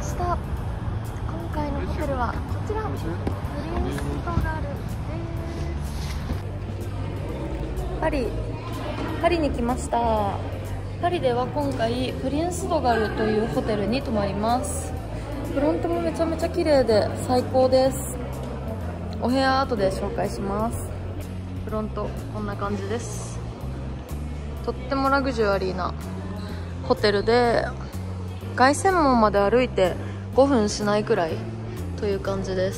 した。今回のホテルはこちら、プリンストガルです。パリに来ました。パリでは今回プリンスドガルというホテルに泊まります。フロントもめちゃめちゃ綺麗で最高です。お部屋後で紹介します。フロントこんな感じです。とってもラグジュアリーなホテルで、凱旋門まで歩いて5分しないくらいという感じです。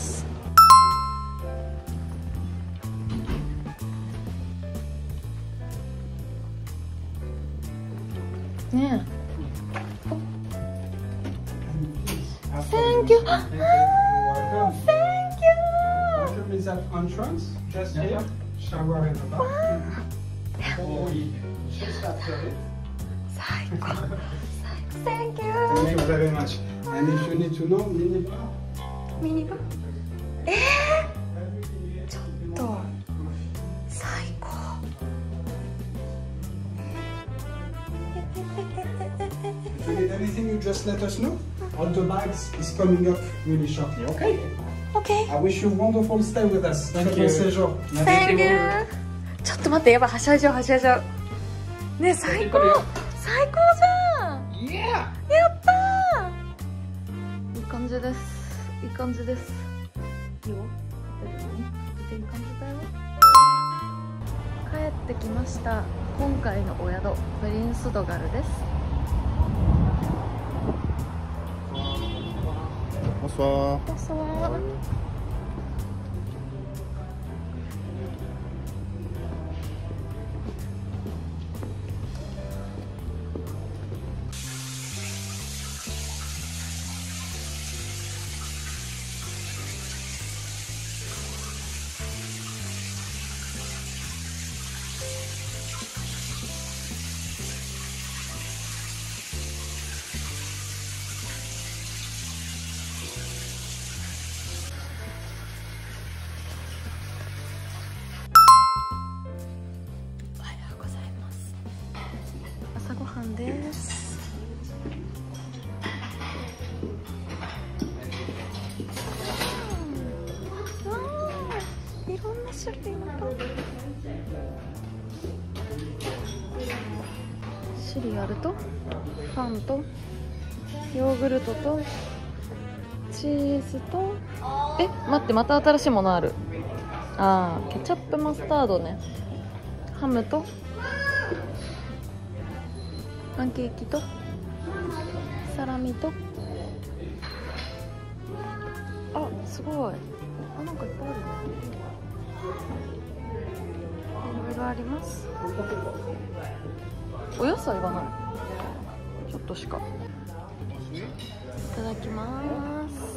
ねえ。Thank you. Thank you. Welcome is at entrance. Just here. Shower in the back. Just after it. 最高。Thank you. Thank you very much. And if you need to know, minibar. ミニバー。ちょっと最高。 If you need anything, you just let us know. All the bags is coming up really shortly. Okay. Okay. I wish you a wonderful stay with us. Thank you. Thank you. ちょっと待って、やばい、はしゃいじゃう。ねえ、最高じゃん。 Yeah. やったー。いい感じです。いいよ。ホテルにいい感じだよ。帰ってきました。今回のお宿、プリンスドガルです。 Bonsoir. Bonsoir.朝ごはんです。いろんな種類のパン。シリアルとパンとヨーグルトとチーズと、待って、また新しいものある。ケチャップマスタードね。ハムとパンケーキとサラミと、すごい。なんかいっぱいあるね。いろいろあります。お野菜がない。ちょっとしか。いただきます。